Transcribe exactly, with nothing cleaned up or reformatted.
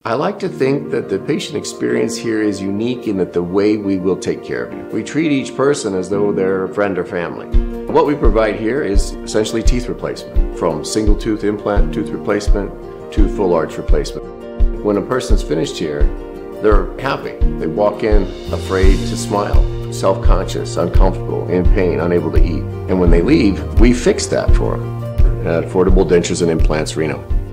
I like to think that the patient experience here is unique in that the way we will take care of you. We treat each person as though they're a friend or family. What we provide here is essentially teeth replacement, from single tooth implant tooth replacement to full arch replacement. When a person's finished here, they're happy. They walk in afraid to smile, self-conscious, uncomfortable, in pain, unable to eat. And when they leave, we fix that for them at Affordable Dentures and Implants, Reno.